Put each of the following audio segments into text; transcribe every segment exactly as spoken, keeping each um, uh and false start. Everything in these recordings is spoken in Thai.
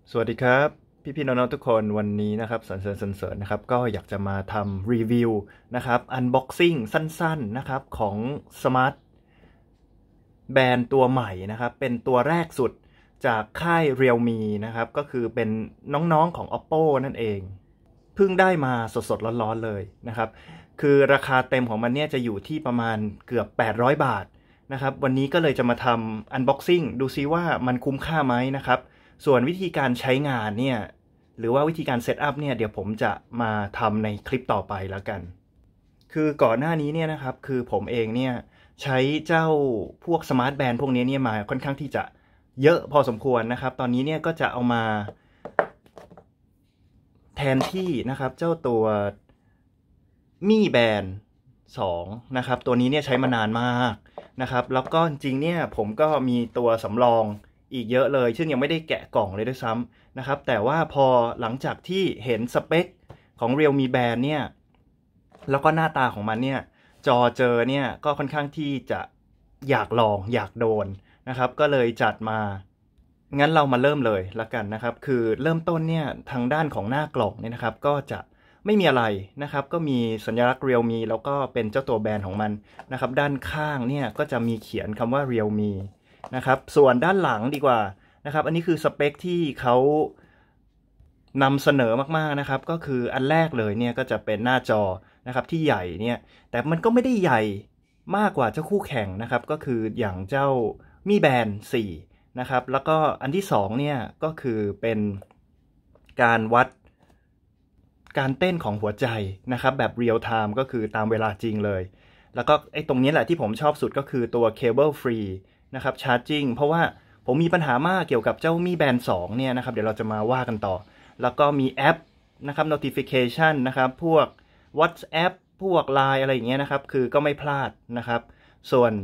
สวัสดีครับพี่พี่น้องๆทุกคนวันนี้นะครับสรรเสริญสรรเสริญนะครับก็อยากจะมาทำรีวิวนะครับอันบ็อกซิ่งสั้นๆนะครับของสมาร์ทแบนด์ตัวใหม่นะครับเป็นตัวแรกสุดจากค่าย Realme นะครับก็คือเป็นน้องๆของ Oppo นั่นเองเพิ่งได้มาสดๆร้อนๆเลยนะครับคือราคาเต็มของมันเนี่ยจะอยู่ที่ประมาณเกือบแปดร้อยบาทนะครับวันนี้ก็เลยจะมาทำอันบ็อกซิ่งดูซิว่ามันคุ้มค่าไหมนะครับส่วนวิธีการใช้งานเนี่ยหรือว่าวิธีการเซตอัพเนี่ยเดี๋ยวผมจะมาทำในคลิปต่อไปแล้วกันคือก่อนหน้านี้เนี่ยนะครับคือผมเองเนี่ยใช้เจ้าพวกสมาร์ทแบนด์พวกนี้เนี่ยมาค่อนข้างที่จะเยอะพอสมควรนะครับตอนนี้เนี่ยก็จะเอามาแทนที่นะครับเจ้าตัวมี่แบนด์สองนะครับตัวนี้เนี่ยใช้มานานมากนะครับแล้วก็จริงเนี่ยผมก็มีตัวสำรองอีกเยอะเลยซึ่งยังไม่ได้แกะกล่องเลยด้วยซ้ำนะครับแต่ว่าพอหลังจากที่เห็นสเปคของ Realme Band เนี่ยแล้วก็หน้าตาของมันเนี่ยจอเจอเนี่ยก็ค่อนข้างที่จะอยากลองอยากโดนนะครับก็เลยจัดมางั้นเรามาเริ่มเลยละกันนะครับคือเริ่มต้นเนี่ยทางด้านของหน้ากล่องเนี่ยนะครับก็จะไม่มีอะไรนะครับก็มีสัญลักษณ์ Realme แล้วก็เป็นเจ้าตัวแบรนด์ของมันนะครับด้านข้างเนี่ยก็จะมีเขียนคำว่า Realme นะครับส่วนด้านหลังดีกว่านะครับอันนี้คือสเปคที่เขานำเสนอมากๆนะครับก็คืออันแรกเลยเนี่ยก็จะเป็นหน้าจอนะครับที่ใหญ่เนี่ยแต่มันก็ไม่ได้ใหญ่มากกว่าเจ้าคู่แข่งนะครับก็คืออย่างเจ้ามีแบนด์สี่นะครับแล้วก็อันที่สองเนี่ยก็คือเป็นการวัดการเต้นของหัวใจนะครับแบบเรียลไทม์ก็คือตามเวลาจริงเลยแล้วก็ไอ้ตรงนี้แหละที่ผมชอบสุดก็คือตัวเคเบิลฟรีนะครับชาร์จิ่งเพราะว่าผมมีปัญหามากเกี่ยวกับเจ้ามีแบนด์สองเนี่ยนะครับเดี๋ยวเราจะมาว่ากันต่อแล้วก็มีแอปนะครับ notification นะครับพวก WhatsApp พวก ไลน์ อะไรอย่างเงี้ยนะครับคือก็ไม่พลาดนะครับส่วน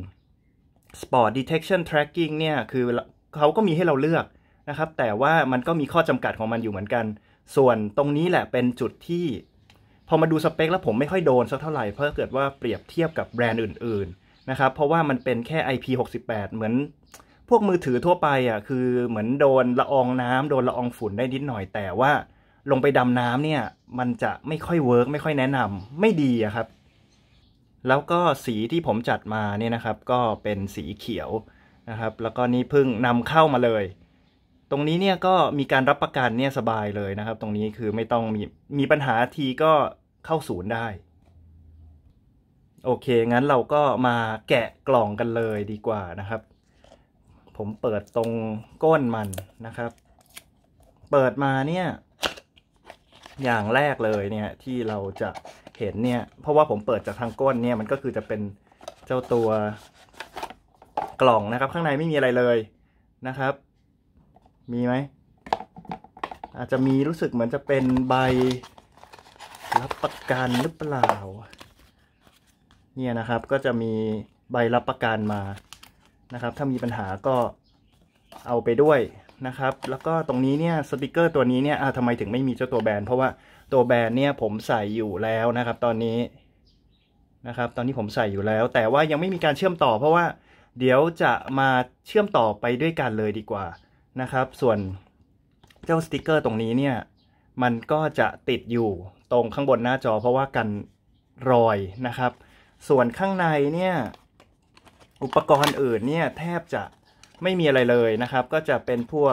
Sport Detection Tracking เนี่ยคือเขาก็มีให้เราเลือกนะครับแต่ว่ามันก็มีข้อจำกัดของมันอยู่เหมือนกันส่วนตรงนี้แหละเป็นจุดที่พอมาดูสเปคแล้วผมไม่ค่อยโดนสักเท่าไหร่เพราะเกิดว่าเปรียบเทียบกับแบรนด์อื่นๆนะครับเพราะว่ามันเป็นแค่ ไอ พี หกสิบแปดเหมือนพวกมือถือทั่วไปอ่ะคือเหมือนโดนละอองน้ำโดนละอองฝุ่นได้นิดหน่อยแต่ว่าลงไปดำน้ำเนี่ยมันจะไม่ค่อยเวิร์กไม่ค่อยแนะนำไม่ดีอะครับแล้วก็สีที่ผมจัดมาเนี่ยนะครับก็เป็นสีเขียวนะครับแล้วก็นี่เพิ่งนำเข้ามาเลยตรงนี้เนี่ยก็มีการรับประกันเนี่ยสบายเลยนะครับตรงนี้คือไม่ต้องมีมีปัญหาทีก็เข้าศูนย์ได้โอเคงั้นเราก็มาแกะกล่องกันเลยดีกว่านะครับผมเปิดตรงก้นมันนะครับเปิดมาเนี่ยอย่างแรกเลยเนี่ยที่เราจะเห็นเนี่ยเพราะว่าผมเปิดจากทางก้นเนี่ยมันก็คือจะเป็นเจ้าตัวกล่องนะครับข้างในไม่มีอะไรเลยนะครับมีไหมอาจจะมีรู้สึกเหมือนจะเป็นใบรับประกันหรือเปล่าเนี่ยนะครับก็จะมีใบรับประกันมานะครับถ้ามีปัญหาก็เอาไปด้วยนะครับแล้วก็ตรงนี้เนี่ยสติกเกอร์ตัวนี้เนี่ยทำไมถึงไม่มีเจ้าตัวแบรนด์เพราะว่าตัวแบรนด์เนี่ยผมใส่อยู่แล้วนะครับตอนนี้นะครับตอนนี้ผมใส่อยู่แล้วแต่ว่ายังไม่มีการเชื่อมต่อเพราะว่าเดี๋ยวจะมาเชื่อมต่อไปด้วยกันเลยดีกว่านะครับส่วนเจ้าสติกเกอร์ตรงนี้เนี่ยมันก็จะติดอยู่ตรงข้างบนหน้าจอเพราะว่ากันรอยนะครับส่วนข้างในเนี่ยอุปกรณ์อื่นเนี่ยแทบจะไม่มีอะไรเลยนะครับก็จะเป็นพวก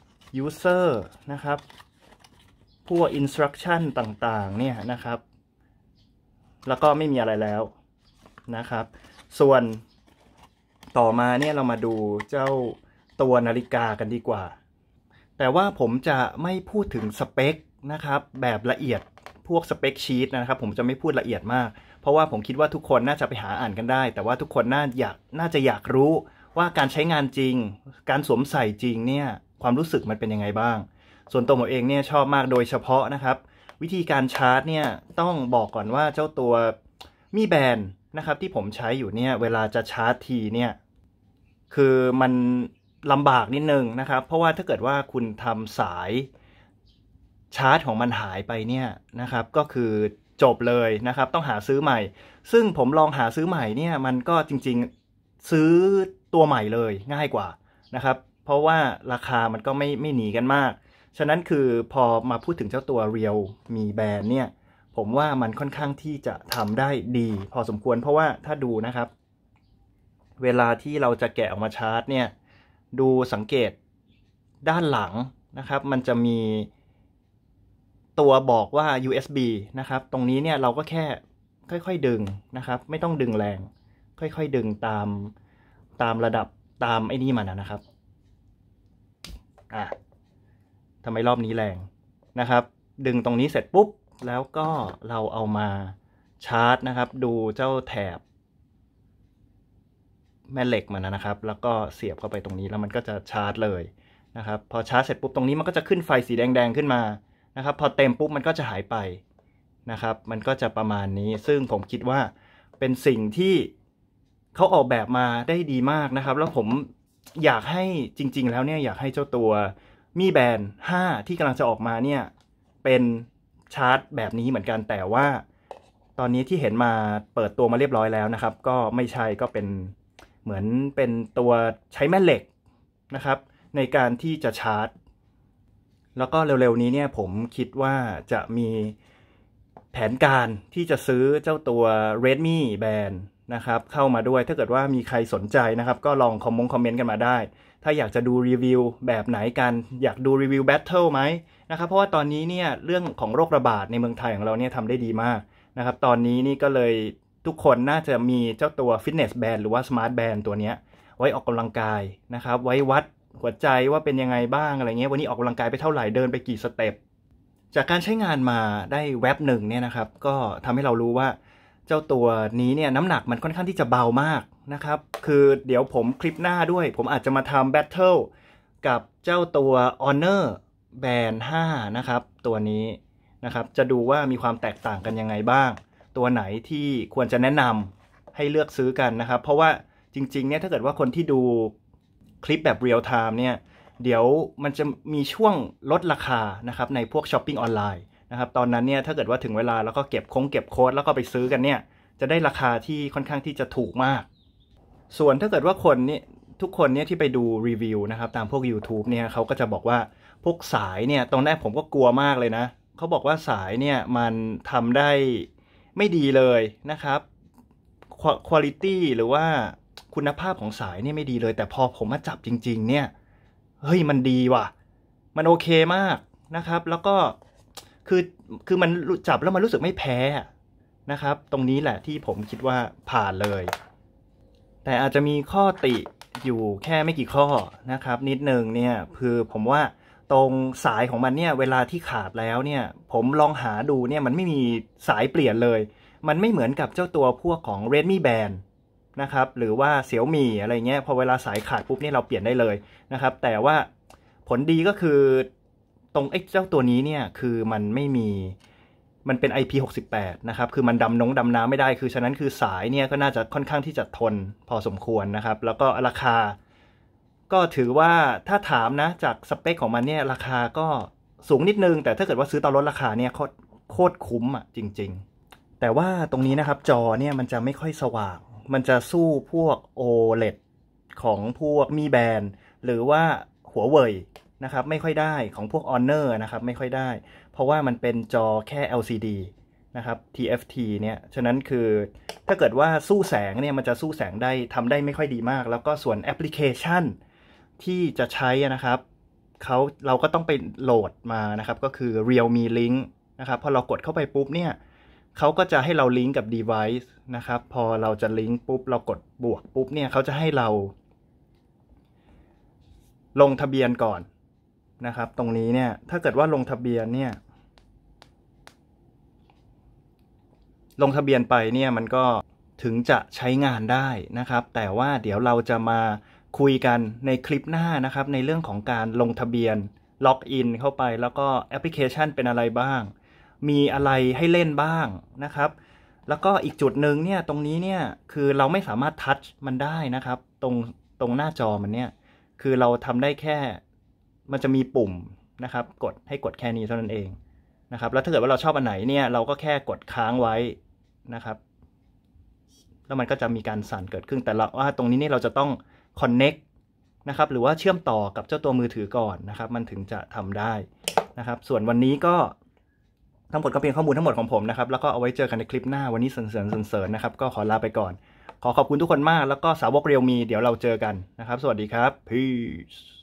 user นะครับพวก instruction ต่างๆเนี่ยนะครับแล้วก็ไม่มีอะไรแล้วนะครับส่วนต่อมาเนี่ยเรามาดูเจ้าตัวนาฬิกากันดีกว่าแต่ว่าผมจะไม่พูดถึงสเปคนะครับแบบละเอียดพวกสเปคชีตนะครับผมจะไม่พูดละเอียดมากเพราะว่าผมคิดว่าทุกคนน่าจะไปหาอ่านกันได้แต่ว่าทุกคนน่าอยากน่าจะอยากรู้ว่าการใช้งานจริงการสวมใส่จริงเนี่ยความรู้สึกมันเป็นยังไงบ้างส่วนตัวผมเองเนี่ยชอบมากโดยเฉพาะนะครับวิธีการชาร์จเนี่ยต้องบอกก่อนว่าเจ้าตัวมีแบนด์นะครับที่ผมใช้อยู่เนี่ยเวลาจะชาร์จทีเนี่ยคือมันลำบากนิดนึงนะครับเพราะว่าถ้าเกิดว่าคุณทำสายชาร์จของมันหายไปเนี่ยนะครับก็คือจบเลยนะครับต้องหาซื้อใหม่ซึ่งผมลองหาซื้อใหม่เนี่ยมันก็จริงๆซื้อตัวใหม่เลยง่ายกว่านะครับเพราะว่าราคามันก็ไม่ไม่หนีกันมากฉะนั้นคือพอมาพูดถึงเจ้าตัว Realme Band เนี่ยผมว่ามันค่อนข้างที่จะทำได้ดีพอสมควรเพราะว่าถ้าดูนะครับเวลาที่เราจะแกะออกมาชาร์จเนี่ยดูสังเกตด้านหลังนะครับมันจะมีตัวบอกว่า ยู เอส บี นะครับตรงนี้เนี่ยเราก็แค่ค่อยๆดึงนะครับไม่ต้องดึงแรงค่อยๆดึงตามตามระดับตามไอ้นี่มันนะครับอ่ะทำไมรอบนี้แรงนะครับดึงตรงนี้เสร็จปุ๊บแล้วก็เราเอามาชาร์จนะครับดูเจ้าแถบแม่เหล็กมันนะครับแล้วก็เสียบเข้าไปตรงนี้แล้วมันก็จะชาร์จเลยนะครับพอชาร์จเสร็จปุ๊บตรงนี้มันก็จะขึ้นไฟสีแดงๆขึ้นมานะครับพอเต็มปุ๊บมันก็จะหายไปนะครับมันก็จะประมาณนี้ซึ่งผมคิดว่าเป็นสิ่งที่เขาออกแบบมาได้ดีมากนะครับแล้วผมอยากให้จริงๆแล้วเนี่ยอยากให้เจ้าตัวมีแบนด์ห้าที่กำลังจะออกมาเนี่ยเป็นชาร์จแบบนี้เหมือนกันแต่ว่าตอนนี้ที่เห็นมาเปิดตัวมาเรียบร้อยแล้วนะครับก็ไม่ใช่ก็เป็นเหมือนเป็นตัวใช้แม่เหล็กนะครับในการที่จะชาร์จแล้วก็เร็วๆนี้เนี่ยผมคิดว่าจะมีแผนการที่จะซื้อเจ้าตัว Redmi Band นะครับเข้ามาด้วยถ้าเกิดว่ามีใครสนใจนะครับก็ลองคอมมงคอมเมนต์กันมาได้ถ้าอยากจะดูรีวิวแบบไหนกันอยากดูรีวิวแบทเทิลไหมนะครับเพราะว่าตอนนี้เนี่ยเรื่องของโรคระบาดในเมืองไทยของเราเนี่ยทำได้ดีมากนะครับตอนนี้นี่ก็เลยทุกคนน่าจะมีเจ้าตัว Fitness Band หรือว่า Smart Band ตัวนี้ไว้ออกกำลังกายนะครับไว้วัดหัวใจว่าเป็นยังไงบ้างอะไรเงี้ยวันนี้ออกกำลังกายไปเท่าไหร่เดินไปกี่สเต็ปจากการใช้งานมาได้แว็บหนึ่งเนี่ยนะครับก็ทำให้เรารู้ว่าเจ้าตัวนี้เนี่ยน้ำหนักมันค่อนข้างที่จะเบามากนะครับคือเดี๋ยวผมคลิปหน้าด้วยผมอาจจะมาทำแบทเทิลกับเจ้าตัว Honor Band ห้านะครับตัวนี้นะครับจะดูว่ามีความแตกต่างกันยังไงบ้างตัวไหนที่ควรจะแนะนำให้เลือกซื้อกันนะครับเพราะว่าจริงๆเนี่ยถ้าเกิดว่าคนที่ดูคลิปแบบเรียลไทม์เนี่ยเดี๋ยวมันจะมีช่วงลดราคานะครับในพวกช้อปปิ้งออนไลน์นะครับตอนนั้นเนี่ยถ้าเกิดว่าถึงเวลาแล้วก็เก็บคงเก็บโค้ดแล้วก็ไปซื้อกันเนี่ยจะได้ราคาที่ค่อนข้างที่จะถูกมากส่วนถ้าเกิดว่าคนนี่ทุกคนเนี่ยที่ไปดูรีวิวนะครับตามพวก YouTube เนี่ยเขาก็จะบอกว่าพวกสายเนี่ยตอนแรกผมก็กลัวมากเลยนะเขาบอกว่าสายเนี่ยมันทำได้ไม่ดีเลยนะครับคุณภาพหรือว่าคุณภาพของสายเนี่ยไม่ดีเลยแต่พอผมมาจับจริงๆเนี่ยเฮ้ยมันดีว่ะมันโอเคมากนะครับแล้วก็คือคือมันจับแล้วมันรู้สึกไม่แพ้นะครับตรงนี้แหละที่ผมคิดว่าผ่านเลยแต่อาจจะมีข้อติอยู่แค่ไม่กี่ข้อนะครับนิดนึงเนี่ยคือผมว่าตรงสายของมันเนี่ยเวลาที่ขาดแล้วเนี่ยผมลองหาดูเนี่ยมันไม่มีสายเปลี่ยนเลยมันไม่เหมือนกับเจ้าตัวพวกของ Redmi Band นะครับหรือว่า Xiaomi อะไรเงี้ยพอเวลาสายขาดปุ๊บเนี่ยเราเปลี่ยนได้เลยนะครับแต่ว่าผลดีก็คือตรงไอ้เจ้าตัวนี้เนี่ยคือมันไม่มีมันเป็น ไอ พี หกสิบแปด นะครับคือมันดำน้ำดำน้ำไม่ได้คือฉะนั้นคือสายเนี่ยก็น่าจะค่อนข้างที่จะทนพอสมควรนะครับแล้วก็ราคาก็ถือว่าถ้าถามนะจากสเปคของมันเนี่ยราคาก็สูงนิดนึงแต่ถ้าเกิดว่าซื้อตอนลดราคาเนี่ยโคตรคุ้มอ่ะจริงๆแต่ว่าตรงนี้นะครับจอเนี่ยมันจะไม่ค่อยสว่างมันจะสู้พวก โอ แอล อี ดี ของพวกมีแบนหรือว่าหัวเว่ยนะครับไม่ค่อยได้ของพวก Honor นะครับไม่ค่อยได้เพราะว่ามันเป็นจอแค่ แอล ซี ดี นะครับ ที เอฟ ที เนี่ยฉะนั้นคือถ้าเกิดว่าสู้แสงเนี่ยมันจะสู้แสงได้ทำได้ไม่ค่อยดีมากแล้วก็ส่วนแอปพลิเคชันที่จะใช้นะครับเขาเราก็ต้องไปโหลดมานะครับก็คือ Realme Link นะครับพอเรากดเข้าไปปุ๊บเนี่ยเขาก็จะให้เราลิงก์กับ device นะครับพอเราจะลิงก์ปุ๊บเรากดบวกปุ๊บเนี่ยเขาจะให้เราลงทะเบียนก่อนนะครับตรงนี้เนี่ยถ้าเกิดว่าลงทะเบียนเนี่ยลงทะเบียนไปเนี่ยมันก็ถึงจะใช้งานได้นะครับแต่ว่าเดี๋ยวเราจะมาคุยกันในคลิปหน้านะครับในเรื่องของการลงทะเบียนล็อกอินเข้าไปแล้วก็แอปพลิเคชันเป็นอะไรบ้างมีอะไรให้เล่นบ้างนะครับแล้วก็อีกจุดหนึ่งเนี่ยตรงนี้เนี่ยคือเราไม่สามารถทัชมันได้นะครับตรงตรงหน้าจอมันเนี่ยคือเราทำได้แค่มันจะมีปุ่มนะครับกดให้กดแค่นี้เท่านั้นเองนะครับแล้วถ้าเกิดว่าเราชอบอันไหนเนี่ยเราก็แค่กดค้างไว้นะครับแล้วมันก็จะมีการสั่นเกิดขึ้นแต่เราว่าตรงนี้นี่เราจะต้อง connect นะครับหรือว่าเชื่อมต่อกับเจ้าตัวมือถือก่อนนะครับมันถึงจะทำได้นะครับส่วนวันนี้ก็ทั้งหมดก็เป็นข้อมูลทั้งหมดของผมนะครับแล้วก็เอาไว้เจอกันในคลิปหน้าวันนี้เสริญๆเสริญๆนะครับก็ขอลาไปก่อนขอขอบคุณทุกคนมากแล้วก็สาวกเรียวมีเดี๋ยวเราเจอกันนะครับสวัสดีครับ Peace